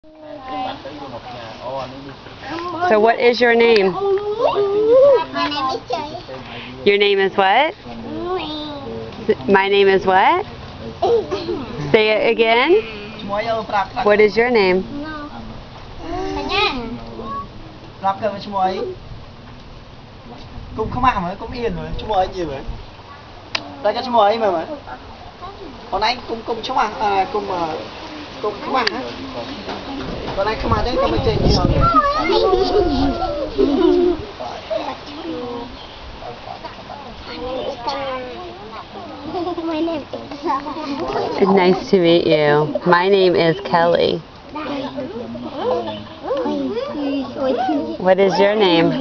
So what is your name? My name is Joy. Your name is what? My name is what? Say it again. What is your name? Nice to meet you. My name is Kelly. What is your name?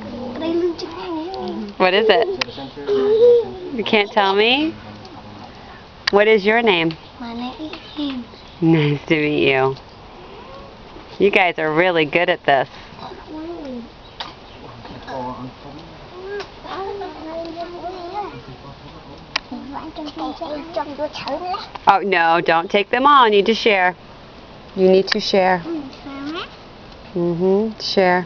What is it? You can't tell me? What is your name? My name is Kim. Nice to meet you. You guys are really good at this. Oh, no, don't take them all. You need to share. You need to share. Share.